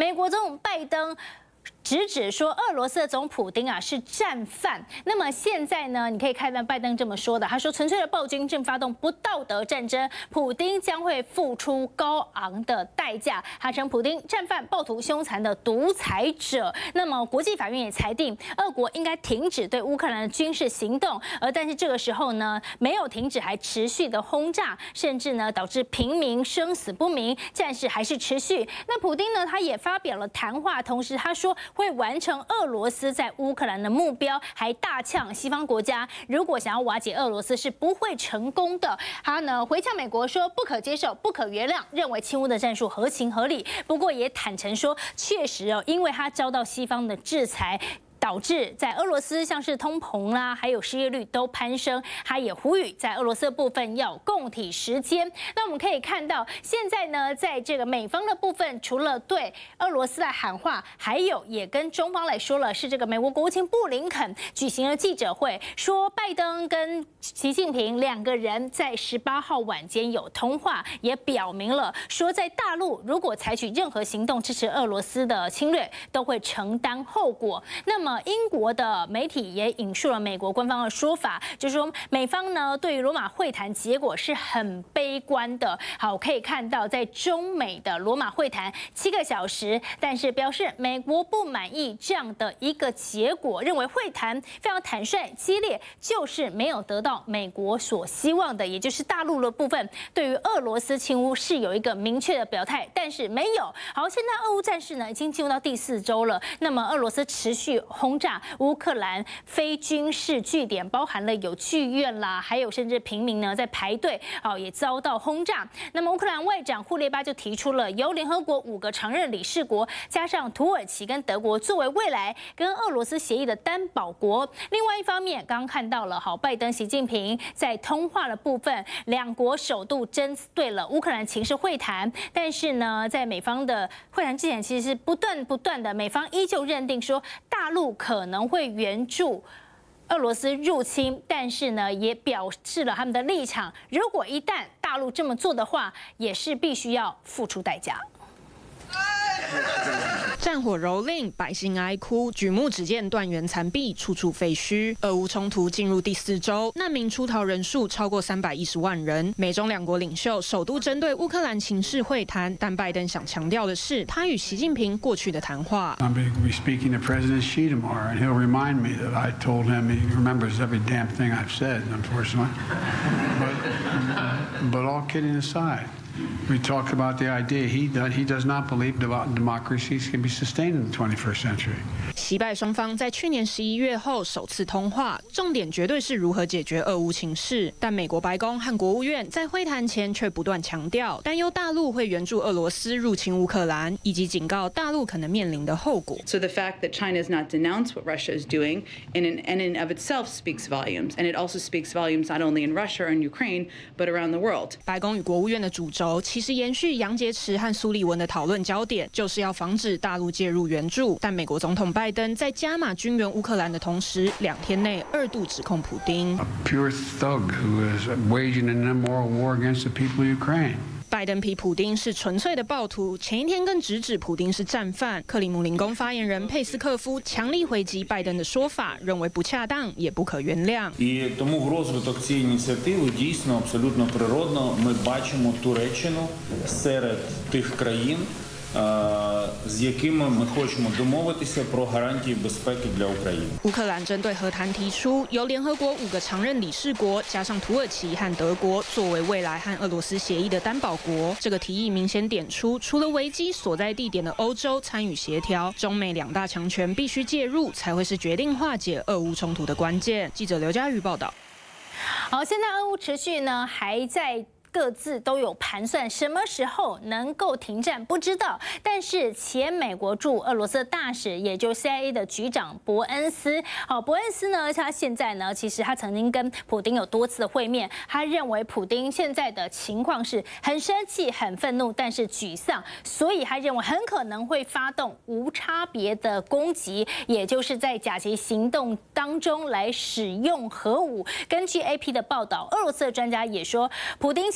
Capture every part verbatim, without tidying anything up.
美国总统拜登。 直指说，俄罗斯的总统普丁啊是战犯。那么现在呢，你可以看到拜登这么说的，他说纯粹的暴君正发动不道德战争，普丁将会付出高昂的代价。他称普丁战犯、暴徒、凶残的独裁者。那么国际法院也裁定，俄国应该停止对乌克兰的军事行动。而但是这个时候呢，没有停止，还持续的轰炸，甚至呢导致平民生死不明，战事还是持续。那普丁呢，他也发表了谈话，同时他说。 会完成俄罗斯在乌克兰的目标，还大呛西方国家如果想要瓦解俄罗斯是不会成功的。他呢回呛美国说不可接受、不可原谅，认为亲乌的战术合情合理。不过也坦诚说，确实哦，因为他遭到西方的制裁。 导致在俄罗斯像是通膨啦，还有失业率都攀升。他也呼吁在俄罗斯的部分要共体时艰。那我们可以看到，现在呢，在这个美方的部分，除了对俄罗斯来喊话，还有也跟中方来说了，是这个美国国务卿布林肯举行了记者会，说拜登跟习近平两个人在十八号晚间有通话，也表明了说，在大陆如果采取任何行动支持俄罗斯的侵略，都会承担后果。那么。 英国的媒体也引述了美国官方的说法，就是说美方呢对于罗马会谈结果是很悲观的。好，可以看到在中美的罗马会谈七个小时，但是表示美国不满意这样的一个结果，认为会谈非常坦率激烈，就是没有得到美国所希望的，也就是大陆的部分对于俄罗斯侵乌是有一个明确的表态，但是没有。好，现在俄乌战事呢已经进入到第四周了，那么俄罗斯持续。 轰炸乌克兰非军事据点，包含了有剧院啦，还有甚至平民呢在排队，哦也遭到轰炸。那么乌克兰外长库列巴就提出了由联合国五个常任理事国加上土耳其跟德国作为未来跟俄罗斯协议的担保国。另外一方面，刚刚看到了，好，拜登、习近平在通话的部分，两国首度针对了乌克兰情势会谈，但是呢，在美方的会谈之前，其实是不断不断的，美方依旧认定说大陆。 可能会援助俄罗斯入侵，但是呢，也表示了他们的立场。如果一旦大陆这么做的话，也是必须要付出代价。 战火蹂躏，百姓哀哭，举目只见断垣残壁，处处废墟。俄乌冲突进入第四周，难民出逃人数超过三百一十万人。美中两国领袖首度针对乌克兰情势会谈，但拜登想强调的是他与习近平过去的谈话。 I'm going to be speaking to President Xi tomorrow, and he'll remind me that I told him he remembers every damn thing I've said, unfortunately. But, but all kidding aside. We talk about the idea he does, he does not believe democracies can be sustained in the twenty-first century. 习拜双方在去年十一月后首次通话，重点绝对是如何解决俄乌情势。但美国白宫和国务院在会谈前却不断强调，担忧大陆会援助俄罗斯入侵乌克兰，以及警告大陆可能面临的后果。 So the fact that China has not denounced what Russia is doing, in and in, in of itself speaks volumes, and it also speaks volumes not only in Russia and Ukraine, but around the world. 白宫与国务院的主轴其实延续杨洁篪和苏利文的讨论焦点，就是要防止大陆介入援助。但美国总统拜登在加码军援乌克兰的同时，两天内二度指控普丁 A pure thug who is waging an immoral war against the people of Ukraine. 拜登批普丁是纯粹的暴徒，前一天更直指普丁是战犯。克里姆林宫发言人佩斯科夫强力回击拜登的说法，认为不恰当也不可原谅。 І тому в розвиток цієї ініціативи дійсно абсолютно природно ми бачимо Туреччину серед тих країн, з якими ми хочемо домовитися про гарантії безпеки для України. 乌克兰针对和谈提出，由联合国五个常任理事国加上土耳其和德国作为未来和俄罗斯协议的担保国。这个提议明显点出，除了危机所在地点的欧洲参与协调，中美两大强权必须介入，才会是决定化解俄乌冲突的关键。记者刘佳瑜报道。 好，现在俄乌持续呢，还在。各自都有盘算，什么时候能够停战不知道。但是前美国驻俄罗斯的大使，也就是 C I A 的局长伯恩斯，好，伯恩斯呢，他现在呢，其实他曾经跟普丁有多次的会面，他认为普丁现在的情况是很生气、很愤怒，但是沮丧，所以他认为很可能会发动无差别的攻击，也就是在甲级行动当中来使用核武。根据 A P 的报道，俄罗斯的专家也说，普丁其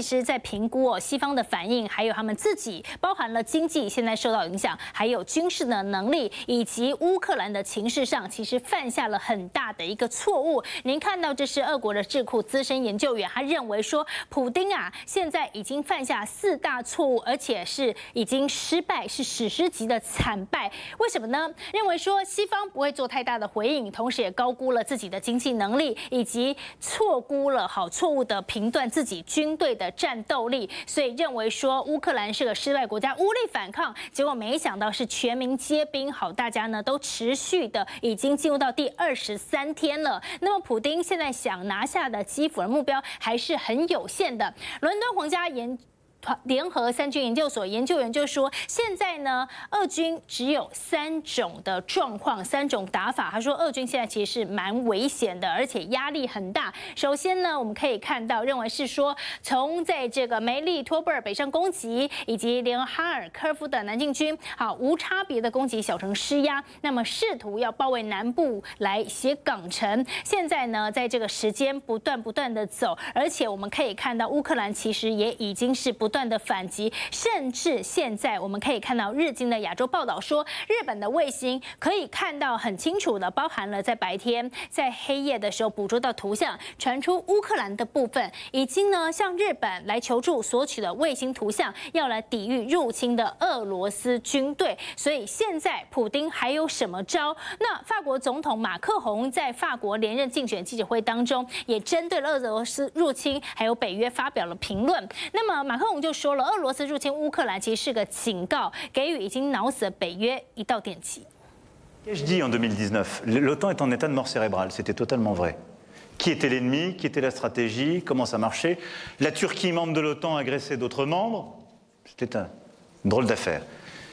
其实在评估哦西方的反应，还有他们自己，包含了经济现在受到影响，还有军事的能力，以及乌克兰的情势上，其实犯下了很大的一个错误。您看到这是俄国的智库资深研究员，他认为说，普丁啊现在已经犯下四大错误，而且是已经失败，是史诗级的惨败。为什么呢？认为说西方不会做太大的回应，同时也高估了自己的经济能力，以及错估了好错误的评断自己军队的战斗力，所以认为说乌克兰是个失败国家，无力反抗。结果没想到是全民皆兵，好，大家呢都持续的已经进入到第二十三天了。那么普丁现在想拿下的基辅的目标还是很有限的。伦敦皇家研联合三军研究所研究员就说，现在呢，俄军只有三种的状况，三种打法。他说，俄军现在其实是蛮危险的，而且压力很大。首先呢，我们可以看到，认为是说，从在这个梅利托波尔北上攻击，以及连哈尔科夫的南进军，好无差别的攻击小城施压，那么试图要包围南部来写港城。现在呢，在这个时间不断不断的走，而且我们可以看到，乌克兰其实也已经是不。不断的反击，甚至现在我们可以看到日经的亚洲报道说，日本的卫星可以看到很清楚的，包含了在白天、在黑夜的时候捕捉到图像，传出乌克兰的部分已经呢向日本来求助，索取的卫星图像，要来抵御入侵的俄罗斯军队。所以现在普丁还有什么招？那法国总统马克宏在法国连任竞选记者会当中，也针对了俄罗斯入侵还有北约发表了评论。那么马克宏就说了，俄罗斯入侵乌克兰其实是个警告，给予已经挠死北约一道电击。 Qu'ai-je dit en deux mille dix-neuf? L'OTAN est en état de mort cérébrale, c'était totalement vrai. Qui était l'ennemi? Qui était la stratégie? Comment ça marchait? La Turquie, membre de l'OTAN, agressait d'autres membres? C'était un drôle d'affaire.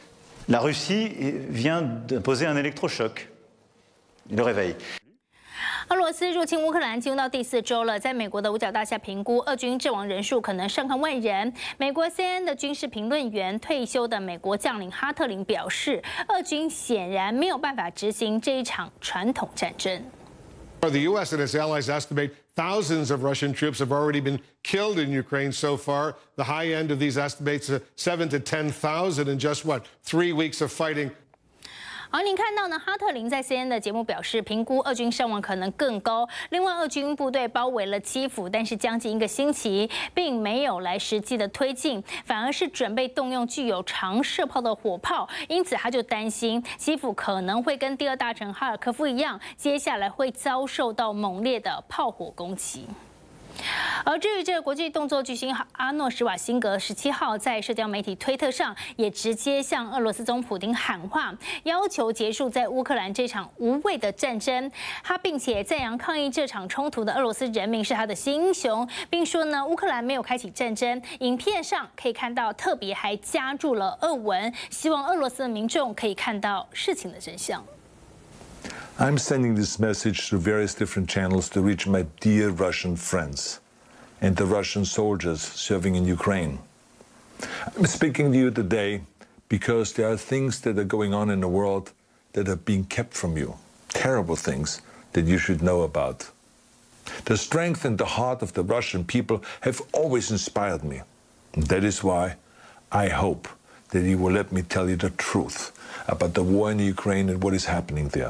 La Russie vient d'imposer un électrochoc, le réveil. 俄罗斯入侵乌克兰进入到第四周了，在美国的五角大厦评估，俄军阵亡人数可能上看万人。美国 C N N 的军事评论员、退休的美国将领哈特林表示，俄军显然没有办法执行这一场传统战争。 The U S and its allies estimate thousands of Russian troops have already been killed in Ukraine so far. The high end of these estimates is seven to ten thousand in just what three weeks of fighting. 好，您看到呢？哈特林在 C N N 的节目表示，评估俄军伤亡可能更高。另外，俄军部队包围了基辅，但是将近一个星期，并没有来实际的推进，反而是准备动用具有长射炮的火炮。因此，他就担心基辅可能会跟第二大城哈尔科夫一样，接下来会遭受到猛烈的炮火攻击。而至于这个国际动作巨星阿诺·施瓦辛格，十七号在社交媒体推特上也直接向俄罗斯总统普丁喊话，要求结束在乌克兰这场无谓的战争。他并且赞扬抗议这场冲突的俄罗斯人民是他的新英雄，并说呢，乌克兰没有开启战争。影片上可以看到，特别还加入了俄文，希望俄罗斯的民众可以看到事情的真相。 I'm sending this message through various different channels to reach my dear Russian friends and the Russian soldiers serving in Ukraine. I'm speaking to you today because there are things that are going on in the world that are being kept from you, terrible things that you should know about. The strength and the heart of the Russian people have always inspired me. And that is why I hope that you will let me tell you the truth about the war in Ukraine and what is happening there.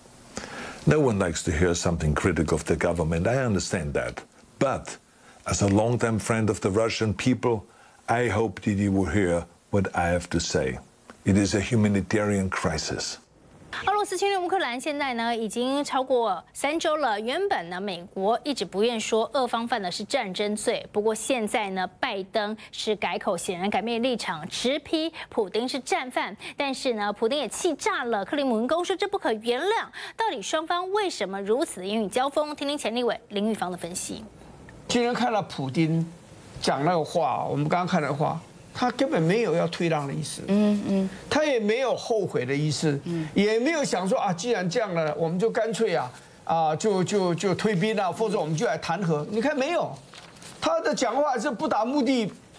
No one likes to hear something critical of the government, I understand that. But as a longtime friend of the Russian people, I hope that you will hear what I have to say. It is a humanitarian crisis. 俄罗斯侵略乌克兰，现在呢已经超过三周了。原本呢，美国一直不愿说俄方犯的是战争罪，不过现在呢，拜登是改口，显然改变立场，直批普丁是战犯。但是呢，普丁也气炸了，克里姆林宫说这不可原谅。到底双方为什么如此言语交锋？听听前立委林玉芳的分析。 今天看到普丁讲那个话，我们刚刚看的话。他根本没有要退让的意思，嗯嗯，他也没有后悔的意思，嗯，也没有想说啊，既然这样了，我们就干脆啊啊，就就就退兵啊，或者我们就来谈和。你看没有，他的讲话是不达目的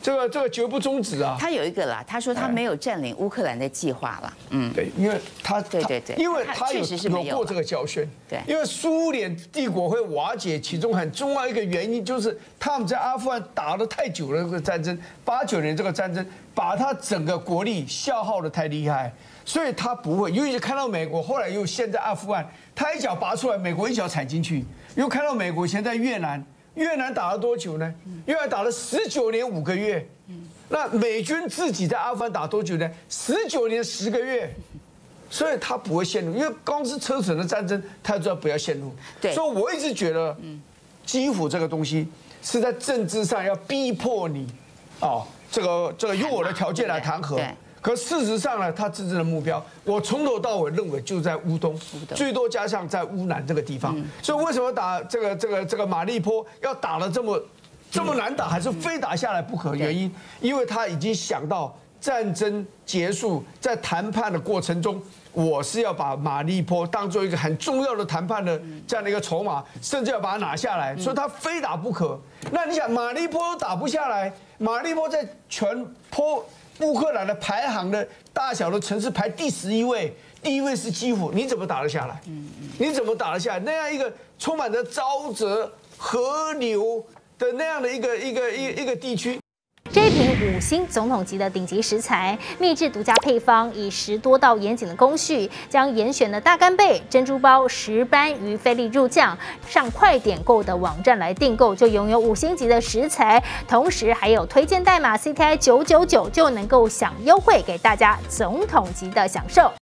这个这个绝不终止啊。 他有一个啦，他说他没有占领乌克兰的计划了。嗯， 对，因为他对对对， 因为他有确实是没有过这个教训。 对， 因为苏联帝国会瓦解，其中很重要一个原因就是他们在阿富汗打了太久了，这个战争，八九年这个战争，把他整个国力消耗的太厉害，所以他不会。尤其看到美国，后来又现在阿富汗，他一脚拔出来，美国一脚踩进去，又看到美国现在越南。越南打了多久呢？越南打了十九年五个月。那美军自己在阿富汗打多久呢？十九年十个月。所以他不会陷入，因为光是车臣的战争，他知道不要陷入。 对， 所以我一直觉得，基辅这个东西是在政治上要逼迫你，哦，这个这个用我的条件来谈和。 对。 可事实上呢，他真正的目标，我从头到尾认为就在乌东，最多加上在乌南这个地方。所以为什么打这个这个这个马利坡要打得这么这么难打，还是非打下来不可？原因，因为他已经想到战争结束，在谈判的过程中，我是要把马利坡当做一个很重要的谈判的这样的一个筹码，甚至要把它拿下来，所以他非打不可。那你想，马利坡都打不下来，马利坡在全坡。乌克兰的排行的大小的城市排第十一位，第一位是基辅，你怎么打得下来？你怎么打得下来？那样一个充满着沼泽、河流的那样的一个一个一一个地区。 这一瓶五星总统级的顶级食材，秘制独家配方，以十多道严谨的工序，将严选的大干贝、珍珠鲍、石斑鱼菲力入酱，上快点购的网站来订购，就拥有五星级的食材，同时还有推荐代码 C T I 九九九就能够享优惠，给大家总统级的享受。